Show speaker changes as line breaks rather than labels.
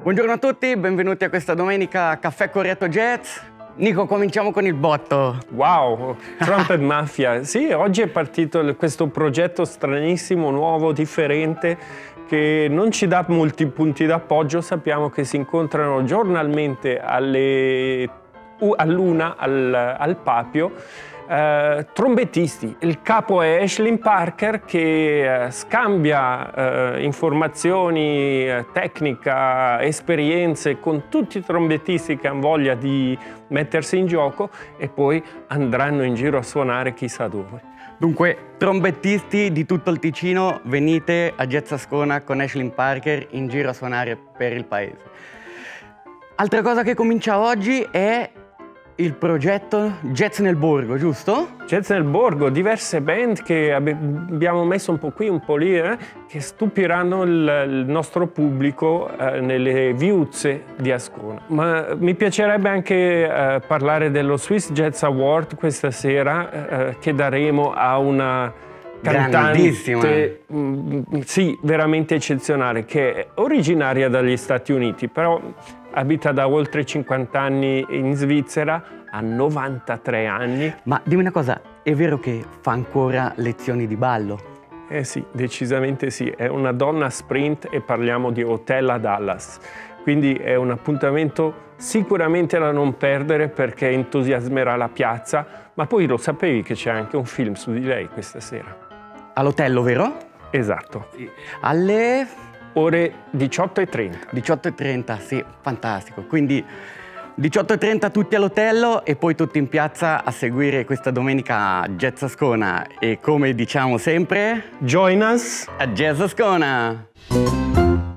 Buongiorno a tutti, benvenuti a questa domenica Caffè Corretto Jazz. Nico, cominciamo con il botto.
Wow, Trumpet Mafia. Sì, oggi è partito questo progetto stranissimo, nuovo, differente, che non ci dà molti punti d'appoggio. Sappiamo che si incontrano giornalmente all'una al Papio. Trombettisti. Il capo è Aislinn Parker che scambia informazioni, tecnica, esperienze con tutti i trombettisti che hanno voglia di mettersi in gioco e poi andranno in giro a suonare chissà dove.
Dunque, trombettisti di tutto il Ticino, venite a Jazz Ascona con Aislinn Parker in giro a suonare per il paese. Altra cosa che comincia oggi è il progetto Jazz nel Borgo, giusto?
Jazz nel Borgo, diverse band che abbiamo messo un po' qui, un po' lì, che stupiranno il nostro pubblico nelle viuzze di Ascona. Ma mi piacerebbe anche parlare dello Swiss Jazz Award questa sera, che daremo a una cantante, sì, veramente eccezionale, che è originaria dagli Stati Uniti, però abita da oltre 50 anni in Svizzera, ha 93 anni.
Ma dimmi una cosa, è vero che fa ancora lezioni di ballo?
Eh sì, decisamente sì. È una donna sprint e parliamo di Hotel a Dallas. Quindi è un appuntamento sicuramente da non perdere perché entusiasmerà la piazza, ma poi lo sapevi che c'è anche un film su di lei questa sera.
All'Otello, vero?
Esatto.
Sì. Alle
ore 18:30.
18:30, sì, fantastico. Quindi 18:30 tutti all'Otello e poi tutti in piazza a seguire questa domenica Jazz Ascona. E come diciamo sempre,
join us
a Jazz Ascona!